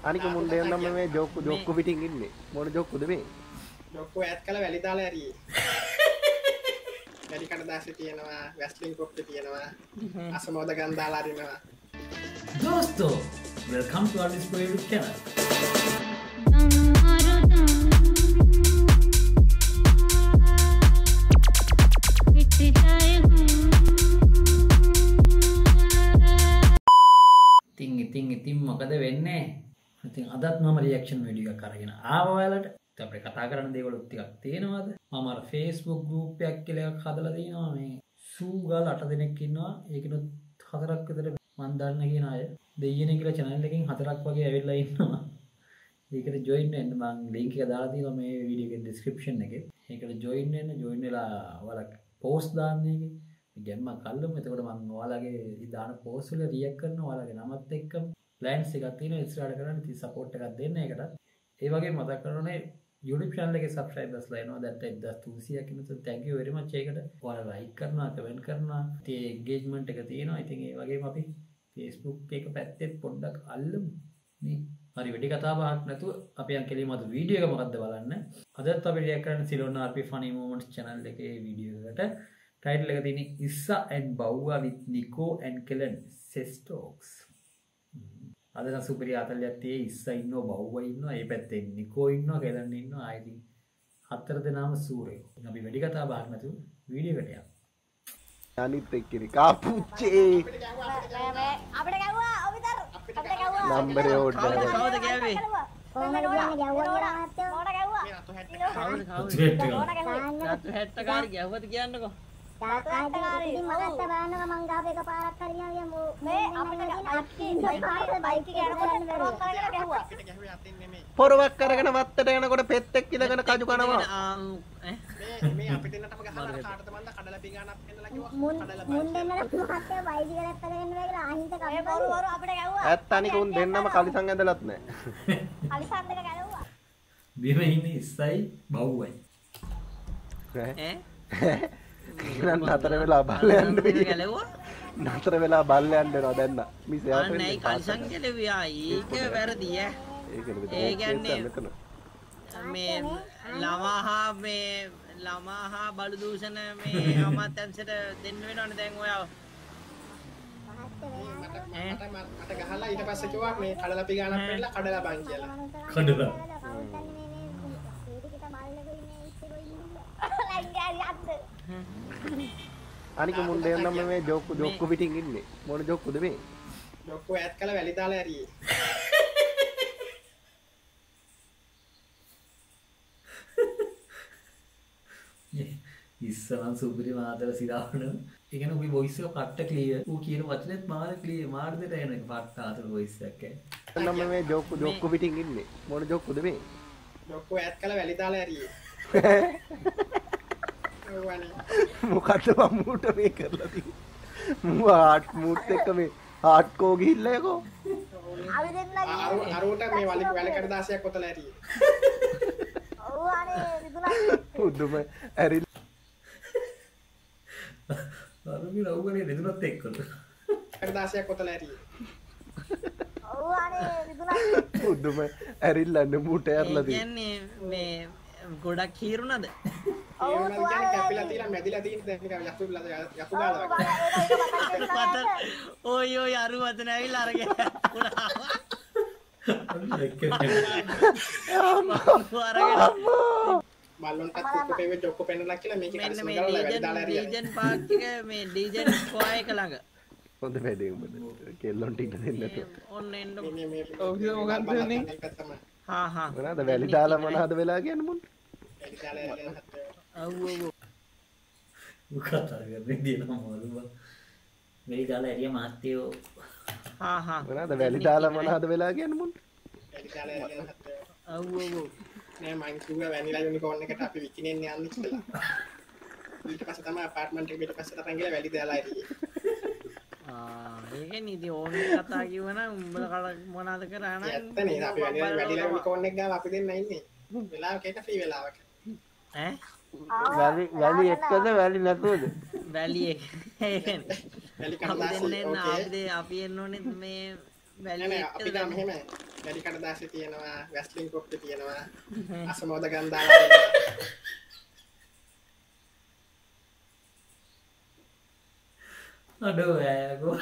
අනික මුන්ඩේ නම් මේ ජොක්කු පිටින් ඉන්නේ. මොන ජොක්කුද මේ? ජොක්කු ඈත් කළ වැලි දාලා ඇරියේ. වැලි කඩදාසි තියෙනවා, වැස්ලින් කොප්පි තියෙනවා, අසමෝද ගන් දාලා අරිනවා. दोस्तों welcome to our YouTube channel। ඉතින් මොකද වෙන්නේ? ඉතින් අදත් මම රියැක්ෂන් වීඩියෝ එකක් අරගෙන ආවා ඔයාලට. ඉතින් අපිට කතා කරන්න දේවල් ටිකක් තියෙනවාද? මම අර Facebook group එකක් කියලා එකක් හදලා තියෙනවා. මේ සූගල් 8 දෙනෙක් ඉන්නවා. ඒකිනුත් 4ක් විතර මන් දන්න කියන අය. දෙයියනේ කියලා channel එකකින් 4ක් වගේ ඇවිල්ලා ඉන්නවා. ඒකට join වෙන්න මම link එක දාලා තියෙනවා මේ වීඩියෝ එකේ description එකේ. ඒකට join වෙලා ඔයාලා post දාන්න එකේ. ගැම්ම කල්ලම එතකොට මම ඔයාලගේ දාන post වල react කරනවා. ඔයාලගේ නමත් එක්කම plans එකක් තියෙනවා ඉස්සරහට කරන්න. ඉතින් support එකක් දෙන්න ඒකට. ඒ වගේම මතක් කරගන්න YouTube channel එකේ subscribers ලා එනවා. දැන් 1300ක් ඉන්නත් thank you very much ඒකට. ඔයාලා like කරනවා, comment කරනවා. ඉතින් engagement එක තියෙනවා. ඉතින් ඒ වගේම අපි Facebook එක පැත්තේ පොඩ්ඩක් අල්ලමු නේ. හරි වැඩි කතා බහක් නැතුව අපි යන් කෙලින්ම අද වීඩියෝ එක මොකද්ද බලන්න. අදත් අපි react කරන්න Ceylon RP funny moments channel එකේ වීඩියෝ එකට. Title එක තියෙන්නේ Issa and Bawwa with Nico and Kellen Sex Talks. අද නම් සුපිරි ආතල්යක් තියෙයි. Issa ඉන්නවා, Bawwa ඉන්නවා, ඒ පැත්තේ Nico ඉන්නවා, Kellen ඉන්නවා. ආයි හතර දෙනාම සූරයෝ. අපි වැඩි කතා බහක් නැතුව වීඩියෝ එකට යමු. අනිත් එක්කනේ කාපුච්චේ අපිට ගැව්වා ඔබතර අපිට ගැව්වා නම්බරේ ඕඩ් කවුද ගැව්වේ කොහමද කියන්නේ ගැව්වා මහත්තයෝ මොන ගැව්වා මේ අතු හැට් රතු හැට්ට කාරි ගැව්වද කියන්නකෝ තාත්තාකාරී මගත්ත බලන්නක මං ගාව එක පාරක් හරි ගියා මේ අපිට බයික් එක යනකොට පොරවක් කරගෙන ගැහුවා අපිට ගැහුවේ අතින් නෙමෙයි. පොරවක් කරගෙන වත්තට යනකොට පෙත්තෙක් ඉඳගෙන කජු කනවා. මේ අපිට එන්නටම ගහලා කාටද මන්ද කඩලා පිඟානක් එන්නලා කිව්වා. මුන් දෙන්නට මහත්තයෝ බයික් එකක් කරගෙන වෙලා අහිංස කම බොරු අපිට ගැහුවා ඇත්ත අනික උන් දෙන්නම කලිසම් ඇඳලත් නැහැ. කලිසම් දෙක ගැහුවා බිම ඉන්නේ Issai Bawwai. ඈ නන් නතර වෙලා බල්ලයන්ට ගැලෙව්වා නතර වෙලා බල්ලයන්ට එනවා දැන් මිස් එයාට අන්නයි කල්සන් ගැලෙවියා ඒක වැරදි ඈ ඒ කියන්නේ මේ ළමා හා බලු දූෂණ මේ අමාත්‍යංශයට දෙන්න වෙනවනේ දැන් ඔයා මට ගහලා ඊට පස්සේ කිව්වා මේ කඩලා පිඟානක් වෙන්නලා කඩලා බං කියලා. කඩලා අනික මුන්ඩේ නම් මේ ජොක්කු පිටින් ඉන්නේ. මොන ජොක්කුද මේ? ජොක්කු ඈත් කළ වැලි දාලා ඇරියේ. ඉස්සරන් සුපිරි මාතර සිරාවන. ඒ කියන්නේ ඔබේ voice එක පට්ට clear. ඌ කියන වචනේත් මාර clear මාර දෙට එන එක පට්ට ආතර voice එකක් ඈ. නම් මේ ජොක්කු පිටින් ඉන්නේ. මොන ජොක්කුද මේ? ජොක්කු ඈත් කළ වැලි දාලා ඇරියේ. මොකද්ද මම්මුට මේ කරලා තියෙන්නේ? මම ආට් මූට් එක මේ හાર્ඩ්කෝ ගිහිල්ලා යකෝ. අපි දෙන්න අරුවට මේ වැලි කඩදාසියක් ඔතලා ඇරියේ. ඔව් අනේ විදුනා උදුම ඇරිල් අරුගේ රවුගනේ දෙදුනත් එක්කලු. කඩදාසියක් ඔතලා ඇරියේ. ඔව් අනේ විදුනා උදුම ඇරිල්ලන්න මූට ඇරලා තියෙන්නේ. කියන්නේ මේ ගොඩක් හීරුණද ඒ වුණාද කියන්නේ කැපිලා තියලා මැදිලා තියෙන දැන් නිකන් යතු ගාලා වගේ. ඔය අරු වතන ඇවිල්ලා අරගෙන බල්ලොන්ටත් කුක්කු පෙවේ ජොක්කු පෙන්නලා කියලා මේක මෙන්න කලිසම් මේ ගාලා වැලි දාලා ඇරියා. ඩීජන් පාක් එක මේ ඩීජන් ස්ක්වයර් එක ළඟ හොඳ වැඩේ උඹට. කෙල්ලොන් ටික දෙන්න නැතුව. ඔන්න එන්න මේ ඔව් මොකක්ද වෙන්නේ හා හා මොනවාද වැලි දාලා මොනවාද වෙලා කියන්නේ මුන්? වැලි දාලා ඇරියා හත්තේ. ඔව් කතා කරන්නේ දිනම මොළුවා. මේ දාලා එරිය මාත්‍යෝ. හා හා මොනවාද වැලි දාලා මොනවාද වෙලා කියන්නේ මුන්? වැලි දාලා ඇරියා හත්තේ. ඔව් නෑ මං කිව්වා වැනිලා යුනිකෝර්න් එකට අපි විකිනෙන්න යන්නේ කියලා. ඊට පස්සේ තමයි අපාර්ට්මන්ට් එක පිට පස්සේ තරන් ගිහලා වැලි දාලා ඇරියේ. ඒක නිදි ඕන කතා කිව්වනම් උඹලා මොනවාද කරා නම් ඇත්තනේ අපි වැලිලා යුනිකෝර්න් එක ගාව අපි දෙන්න ඉන්නේ. වෙලාවක එක ෆ්‍රී වෙලාවක. ඈ වැලි එක්කද වැලි නැතුවද? වැලි එක වැලි කඩදාසි අපි දෙන්න අපි එන්න ඕනේ මේ වැලි නෑ එක්කද අපි දැම්මේ? මෙහෙම වැඩි කඩදාසි තියෙනවා වැස්ලින් කොප්පි තියෙනවා අසමෝද ගම් දාලා දෙනවා. අඩෝ ඈකෝ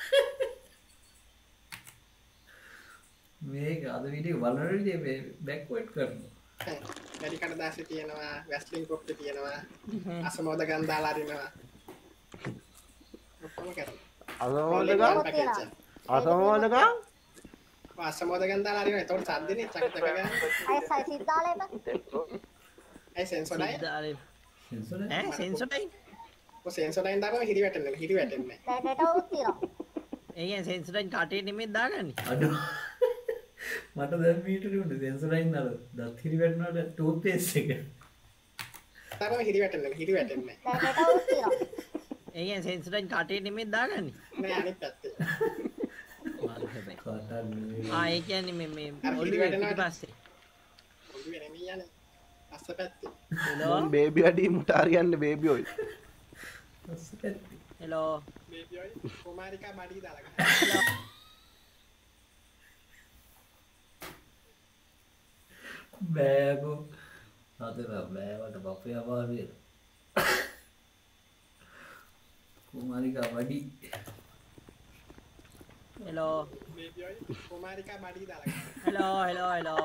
මේක අද වීඩියෝ බලන විදිහ මේ බෑක්වර්ඩ් කරනවා. වැඩි කඩදාසි තියෙනවා වැස්ලින් කොප්පි තියෙනවා අසමෝද ගම් දාලා අරිනවා. ඔක්කොම කරනවා. අසමෝදකම් අසමෝද ගම් දාලා අරිනවා. ඒතකොට සද්දනේ චක චක ගන්න. අය සිද්ධාලේප ඒ සෙන්සොඩයි සිද්ධාලේ. සෙන්සර් ඈ සෙන්සොඩයි. ඔය සෙන්සොඩයින් දාපුවම හිරි වැටෙන්නේ. දැන් ඩේටාවුත් තියෙනවා. ඒ කියන්නේ සෙන්සොඩයි කටේ නෙමෙයි දාගන්නේ. අඩෝ මට දැන් මීටරේ උනේ සෙන්සරයින් අර දත් හිරි වැටෙනවට ටූත් පේස්ට් එක. දාපුවම හිරි වැටෙන්නේ. දැන් ඩේටාවුත් තියෙනවා. ඒ කියන්නේ සෙන්සොඩයි කටේ නෙමෙයි දාගන්නේ. නෑ අනිත් පැත්තේ. ඒ කියන්නේ මේ අර ඔළුවේ හිරි වැටෙනවා. පිටිපස්සේ. ඔළුවේ නෙමෙයි යන්නේ. අස්ස පැත්තේ. හෙලෝ බේබි වැඩි මුට හරියන්නේ බේබි ඔයි. හෙලෝ බේබි ඔයි කුමාරිකා බඩි දාලා ගන්න. බෑකෝ අදර බෑවට බපේ අමාරුවේ කුමාරිකා වඩි හෙලෝ බේබි ඔයි කුමාරිකා බඩි දාලා ගන්න. හෙලෝ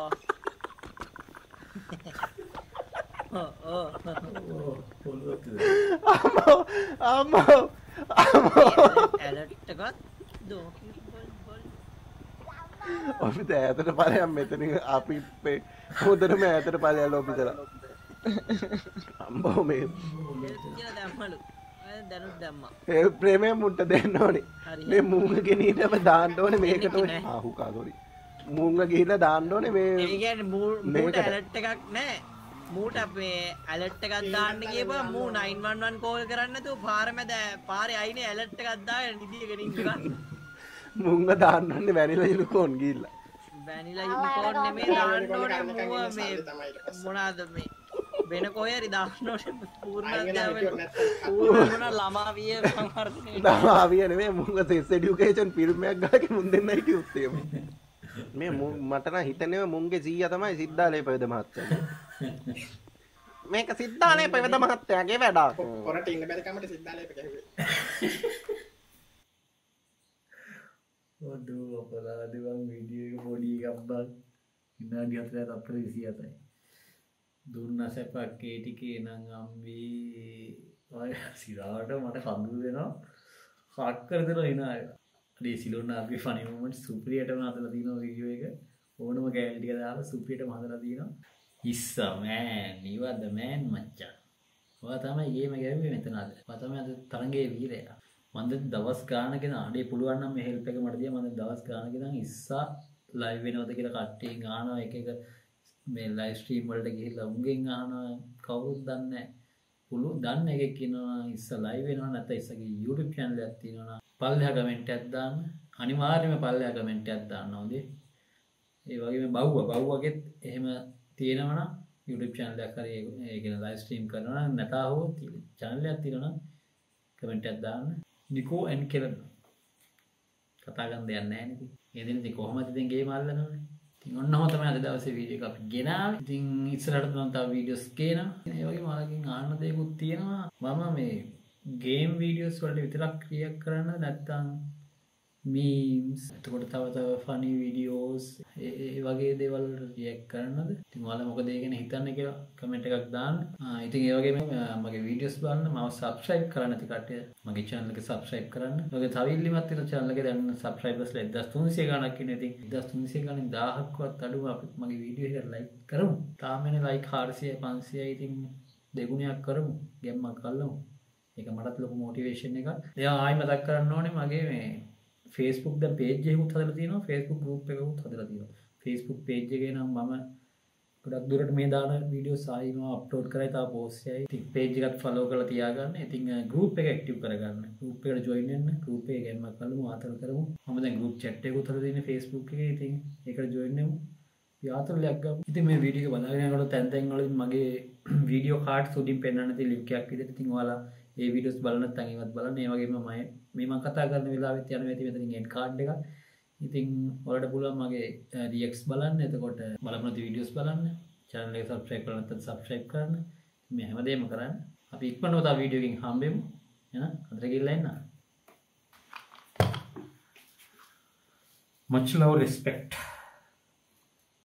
පොළොත් අම්මෝ ඇලර්ට් එකක් දෝ ඔබිත ඈතට ඵලයන් මෙතනින් අපි හොඳටම ඈතට ඵලයන් ඔබිතලා අම්බෝ මේ කියලා දැම්මලු දැනුත් දැම්මා ඒ ප්‍රේමේ මුට්ට දෙන්න ඕනේ මේ මූංග ගෙනීටම දාන්න ඕනේ මේකට ඔය ආහුකා සෝරි මූංග ගිහිල්ලා දාන්න ඕනේ මේ ඒ කියන්නේ මූට ඇලර්ට් එකක් නැහැ මූට අපේ ඇලර්ට් එකක් දාන්න ගියපුවා මූ 911 කෝල් කරන්නේ නැතුව පාර මැද පාරේ අයිනේ ඇලර්ට් එකක් දාගෙන නිදිගෙන ඉන්නවා මුංග දාන්න ඕනේ වැනිලා යුනිකෝන් ගිහිල්ලා වැනිලා යුනිකෝන් නෙමෙයි දාන්න ඕනේ මූව මේ මොනවාද මේ වෙන කොහේ හරි දාන්න ඕනේ පූර්ණ අධ්‍යාපන පූර්ණ ළමා විය සංවර්ධනය ළමාවිය නෙමෙයි මුංග සෙස් එඩියුකේෂන් ෆිල්ම් එකක් ගාගෙන මුන් දෙන්න හිටියොත් එහෙම මේ මට නම් හිතන්නේ මුංගේ සීයා තමයි සිද්ධාලේ පෙවද මහත්තයා මේක සිද්ධාලේ පෙවද මහත්තයාගේ වැඩක් පොරට ඉන්න බැරි කමට සිද්ධාලේප ගැහුවේ. ඔඩෝ අපරාධවන් වීඩියෝ එක පොඩි එකක් බං විනාඩි 4ක් අපිට 27යි දුන්න සැපක් ඒ ටිකේ නම් අම්බී ඔය සිරාවට මට කඳුළු වෙනවා කට් කර දෙනවා එන අය අඩේ සිලොන්න අපි ෆනි මොමන්ට් සුප්‍රියටම හදලා තියෙනවා වීඩියෝ එක ඕනම ගෑනි ටික දාලා සුප්‍රියටම හදලා තියෙනවා ඉස්සා මෑන් නිවද මෑන් මච්චා ඔයා තමයි ගේම ගැහුවේ මෙතන අද ඔයා තමයි අද තරංගේ වීරයා මන්ද දවස් ගානක අඩේ පුළුවන් නම් මේ හෙල්ප් එක මට දියා මන්ද දවස් ගානක ඉඳන් ඉස්සා ලයිව් වෙනවද කියලා කට්ටියෙන් අහනවා එක එක මේ ලයිව් ස්ට්‍රීම් වලට ගිහිල්ලා උන්ගෙන් අහනවා කවුරුත් දන්නේ නැහැ පුළු දන්න එකෙක් කියනවා ඉස්සා ලයිව් වෙනවා නැත්නම් ඉස්සගේ YouTube channel එකක් තියෙනවා පල්ලෙහා කමෙන්ට් එකක් දාන්න අනිවාර්යයෙන්ම පල්ලෙහා කමෙන්ට් එකක් දාන්න හොඳේ ඒ වගේම බව්වගෙත් එහෙම තියෙනවා නම් YouTube channel එකක් හරි ඒ කියන ලයිව් ස්ට්‍රීම් කරනවා නම් නැතා හෝ channel එකක් තියෙනවා නම් කමෙන්ට් එකක් දාන්න නිකෝ ඇන් කෙලන් කතා ගන්න දෙයක් නැහැ නේද? ඒ දින ඉතින් කොහොමද ඉතින් ගේම් අල්ලනවනේ. ඉතින් ඔන්නම තමයි අද දවසේ වීඩියෝ එක අපි ගෙනාවේ. ඉතින් ඉස්සරහට තමයි තව වීඩියෝස් ගේනවා. ඒ වගේම ඔයාලගෙන් ආන්න දෙයක්ත් තියෙනවා. මම මේ ගේම් වීඩියෝස් වලට විතරක් ක්‍රියාක් කරන්න නැත්නම් memes එතකොට තව funny videos ඒ වගේ දේවල් රියැක්ට් කරන්නද? ඉතින් ඔයාලා මොකද ඒ ගැන හිතන්නේ කියලා කමෙන්ට් එකක් දාන්න. ඉතින් ඒ වගේම මගේ වීඩියෝස් බලන්න මම subscribe කරන්න නැති කට්ටිය මගේ channel එක subscribe කරන්න. ඔයගේ තව ඉල්ලීමක් තියෙන channel එකේ දැන් subscribers 1300 ගණක් ඉන්නේ. ඉතින් 1300 ගණන් 1000ක්වත් අඩුම අපි මගේ වීඩියෝ එකට like කරමු. තාමනේ like 400 500යි ඉතින් දෙගුණයක් කරමු. ගැම්මක් අල්ලමු. ඒක මටත් ලොකු motivation එකක්. එයා ආයි මතක් කරන්න ඕනේ මගේ මේ Facebook දැන් page එකකුත් හදලා තියෙනවා Facebook group එකකුත් හදලා තියෙනවා Facebook page එකේ නම් මම ගොඩක් දුරට මේ දාන වීඩියෝස් ආයි මම අප්ලෝඩ් කරලා තා post එකයි ඉතින් page එකත් follow කරලා තියාගන්න ඉතින් group එක active කරගන්න group එකට join වෙන්න group එකේ ගැම්මක් කරමු ආතල් කරමු මම දැන් group chat එකකුත් හදලා තියෙනවා Facebook එකේ ඉතින් ඒකට join වෙමු යාතරලයක් ගමු ඉතින් මේ වීඩියෝ එක බලාගෙන යනකොට තැන් තැන් වල මගේ වීඩියෝ කාඩ්ස් උඩින් පෙන්නන්න තියෙන link එකක් විදිහට ඉතින් ඔයාලා ඒ වීඩියෝස් බලන්න නැත්නම් ඒවත් බලන්න ඒ වගේම මේ මම කතා කරන වෙලාවෙත් යන වෙති මෙතනින් end card එක ඉතින් ඔයාලට පුළුවන් මගේ රියැක්ට්ස් බලන්න. එතකොට බලමු නැති වීඩියෝස් බලන්න. channel එක subscribe කරලා නැත්නම් subscribe කරන්න. මේ හැමදේම කරන්න. අපි ඉක්මනට තව වීඩියෝ එකකින් හම්බෙමු. එහෙනම් අතට ගිහලා ඉන්න. Much love, respect.